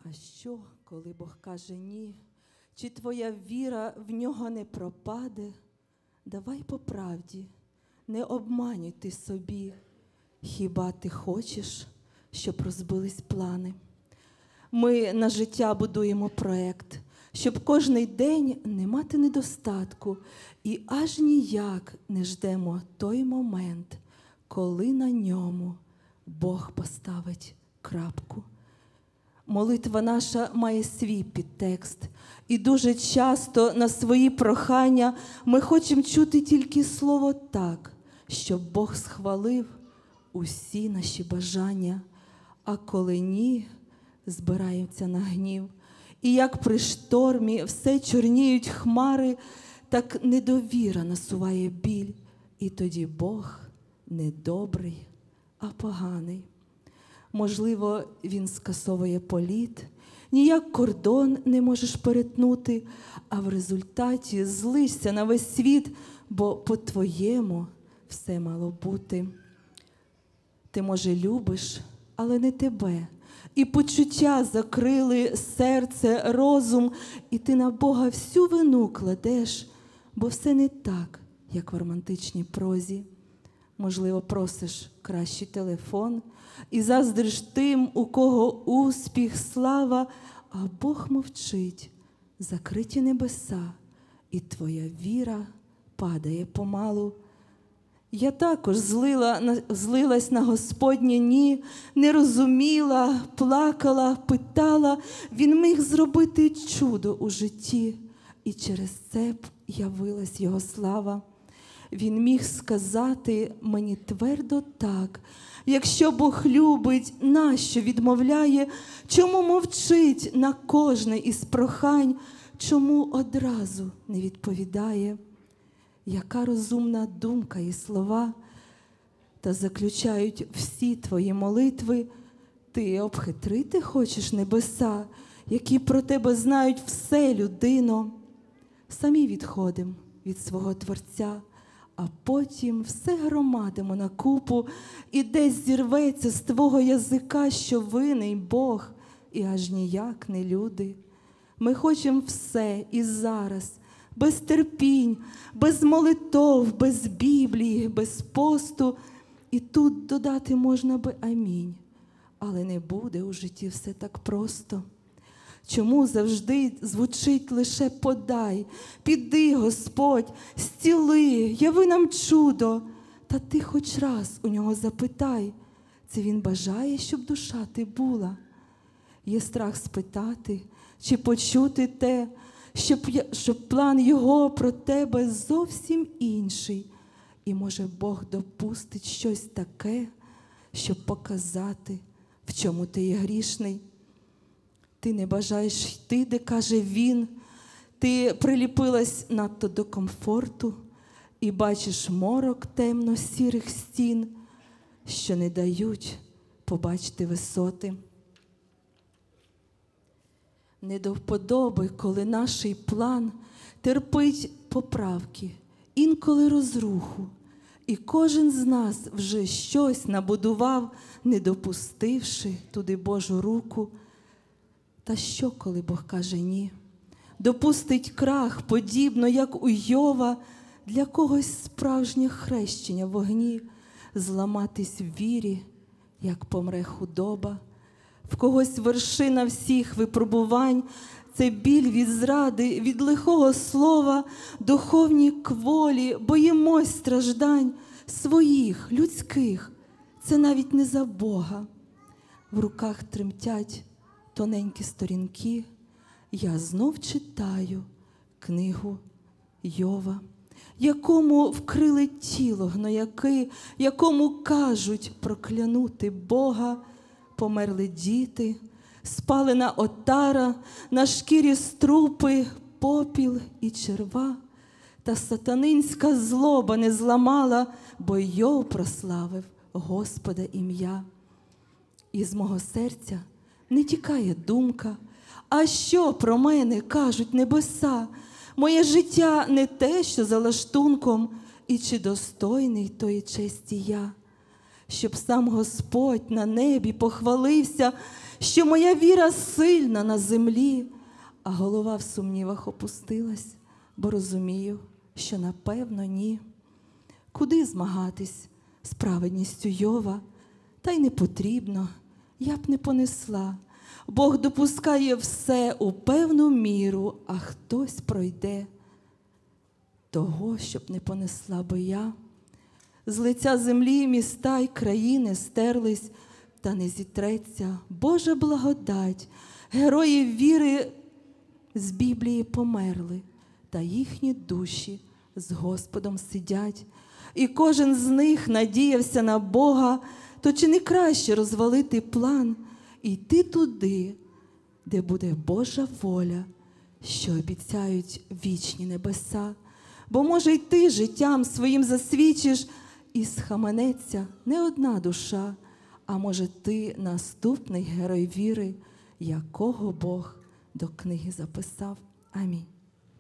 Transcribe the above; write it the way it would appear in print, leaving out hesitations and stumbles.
А що, коли Бог каже ні? Чи твоя віра в нього не пропаде? Давай по правді, не обманюй ти собі. Хіба ти хочеш, щоб розбились плани? Ми на життя будуємо проект, щоб кожний день не мати недостатку і аж ніяк не ждемо той момент, коли на ньому Бог поставить крапку. Молитва наша має свій підтекст, і дуже часто на свої прохання ми хочемо чути тільки слово «так», щоб Бог схвалив усі наші бажання, а коли ні, збираємося на гнів. І як при штормі все чорніють хмари, так недовіра насуває біль, і тоді Бог не добрий, а поганий. Можливо, він скасовує політ, ніяк кордон не можеш перетнути, а в результаті злишся на весь світ, бо по-твоєму все мало бути. Ти, може, любиш, але не тебе. І почуття закрили серце, розум, і ти на Бога всю вину кладеш, бо все не так, як в романтичній прозі. Можливо, просиш кращий телефон і заздриш тим, у кого успіх, слава, а Бог мовчить, закриті небеса, і твоя віра падає помалу. Я також злилась на Господнє ні, не розуміла, плакала, питала. Він міг зробити чудо у житті, і через це б явилась Його слава. Він міг сказати мені твердо так: якщо Бог любить, нащо відмовляє? Чому мовчить на кожне із прохань? Чому одразу не відповідає? Яка розумна думка і слова, та заключають всі твої молитви. Ти обхитрити хочеш небеса, які про тебе знають все, людино. Самі відходимо від свого Творця, а потім все громадимо на купу, і десь зірветься з твого язика, що винний Бог, і аж ніяк не люди. Ми хочемо все і зараз, без терпінь, без молитов, без Біблії, без посту. І тут додати можна би амінь. Але не буде у житті все так просто. Чому завжди звучить лише «подай», «піди, Господь, зціли, яви нам чудо»? Та ти хоч раз у нього запитай, це він бажає, щоб душа ти була? Є страх спитати, чи почути те, щоб план його про тебе зовсім інший. І може Бог допустить щось таке, щоб показати, в чому ти є грішний. Ти не бажаєш йти, де каже він, ти приліпилась надто до комфорту і бачиш морок темно-сірих стін, що не дають побачити висоти. Не до вподоби, коли нашій план терпить поправки, інколи розруху, і кожен з нас вже щось набудував, не допустивши туди Божу руку. Та що, коли Бог каже ні? Допустить крах, подібно, як у Йова, для когось справжнє хрещення в вогні, зламатись в вірі, як помре худоба. В когось вершина всіх випробувань – це біль від зради, від лихого слова, духовні кволі, боїмось страждань своїх, людських. Це навіть не за Бога. В руках тремтять тоненькі сторінки. Я знов читаю книгу Йова, якому вкрили тіло гнояки, якому кажуть проклянути Бога. Померли діти, спалена отара, на шкірі струпи, попіл і черва. Та сатанинська злоба не зламала, бо Йов прославив Господа ім'я. Із мого серця не тікає думка, а що про мене кажуть небеса? Моє життя не те, що за лаштунком, і чи достойний тої честі я? щоб сам Господь на небі похвалився, що моя віра сильна на землі, а голова в сумнівах опустилась, бо розумію, що напевно ні. Куди змагатись з праведністю Йова? Та й не потрібно, я б не понесла. Бог допускає все у певну міру, а хтось пройде. Того, щоб не понесла би я. З лиця землі міста й країни стерлись, та не зітреться Божа благодать. Герої віри з Біблії померли, та їхні душі з Господом сидять. І кожен з них надіявся на Бога, то чи не краще розвалити план і йти туди, де буде Божа воля, що обіцяють вічні небеса? Бо, може, й ти життям своїм засвідчиш, і схаменеться не одна душа, а може, ти наступний герой віри, якого Бог до книги записав. Амінь.